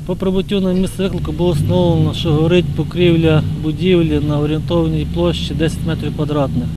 По прибуттю на місце виклику було встановлено, що горить покрівля будівлі на орієнтовній площі 10 метрів квадратних.